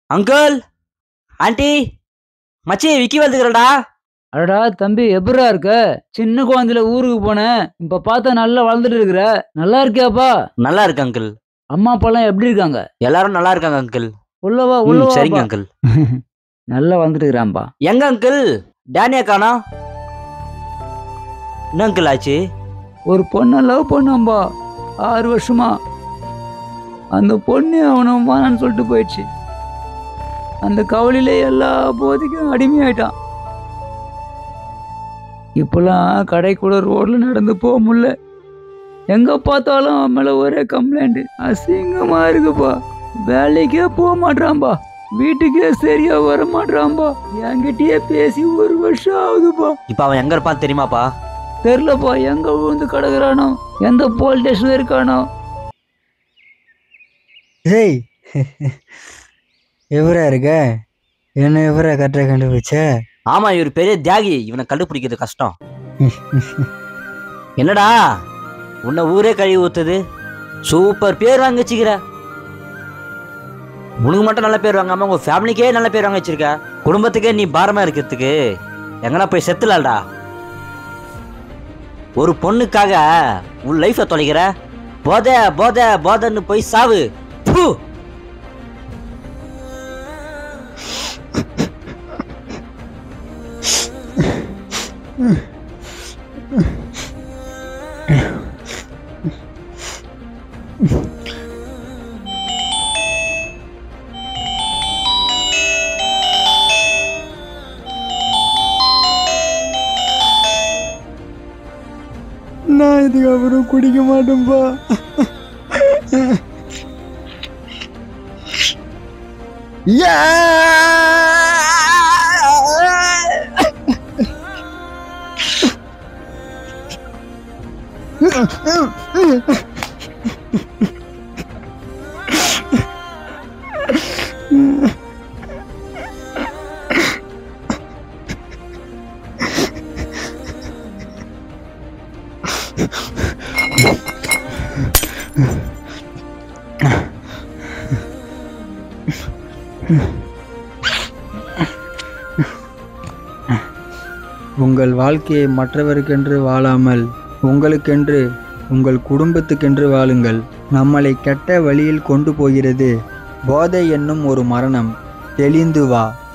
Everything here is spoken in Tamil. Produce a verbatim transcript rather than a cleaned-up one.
அங்கிள், ஆண்டி, மச்சி விக்கி வந்துக்கிறடா. அடடா தம்பி, எப்படா இருக்க? சின்ன குழந்தையில ஊருக்கு போனேன், இப்ப பார்த்தா நல்லா வளர்ந்துட்டு இருக்கிற. நல்லா இருக்கியாப்பா? நல்லா இருக்கு அங்கிள். அம்மா அப்பா எல்லாம் எப்படி இருக்காங்க? எல்லாரும் நல்லா இருக்காங்க அங்கிள். உள்ளவா ம், உள்ளவா. சரிங்க அங்கிள். நல்லா வந்துட்டு இருக்கிறான்பா. எங்க அங்கிள் டேனியா காணோம்? என்ன அங்கிள் ஆச்சு? ஒரு பொண்ணை லவ் பண்ணாம்பா, ஆறு வருஷமா. அந்த பொண்ணு அவனை வானான்னு சொல்லிட்டு போயிடுச்சு. அந்த கவலையிலே எல்லா போதைக்கும் அடிமையாயிட்டான். இப்பெல்லாம் கடை கூட ரோட்ல நடந்து போக முடியல. எங்க பார்த்தாலும் அவன் மேல ஒரே கம்ப்ளைண்ட். அசிங்கமா இருக்குப்பா. வேலைக்கே போக மாட்டான்பா, வீட்டுக்கே சரியா வர மாட்டான்பா. என்கிட்டயே பேசி ஒரு வருஷம் ஆகுதுப்பா. இப்ப அவன் எங்க இருப்பான் தெரியுமாப்பா? தெரியலப்பா, எங்க விழுந்து கிடக்குறானோ, எந்த போலீஸ் ஸ்டேஷன்ல இருக்கானோ. ஏய், எவரா இருக்க? என்ன எவரா கரெக்டாக கண்டுபிடிச்ச? ஆமா, இவர் பெரிய தியாகி, இவனை கண்டுபிடிக்கிறது கஷ்டம். என்னடா உன்னை ஊரே கழுவி ஊத்துது. சூப்பர் பேர் வாங்க வச்சுக்கிற. உனக்கு மட்டும் நல்ல பேர் வாங்காம உங்க ஃபேமிலிக்கே நல்ல பேர் வாங்க வச்சிருக்க. குடும்பத்துக்கே நீ பாரமா இருக்கிறதுக்கு எங்கன்னா போய் செத்துலாடா. ஒரு பொண்ணுக்காக உன் லைஃப தொலைக்கிற. போத போத போதன்னு போய் சாவு. ப்பு. நான் இதுக்கப்புறம் குடிக்க மாட்டேன்பா. உங்கள் வாழ்க்கையை மற்றவருக்கென்று வாழாமல் உங்களுக்கென்று, உங்கள் குடும்பத்துக்கென்று வாழுங்கள். நம்மளை கெட்ட வழியில் கொண்டு போகிறது போதை என்னும் ஒரு மரணம். தெளிந்து வா.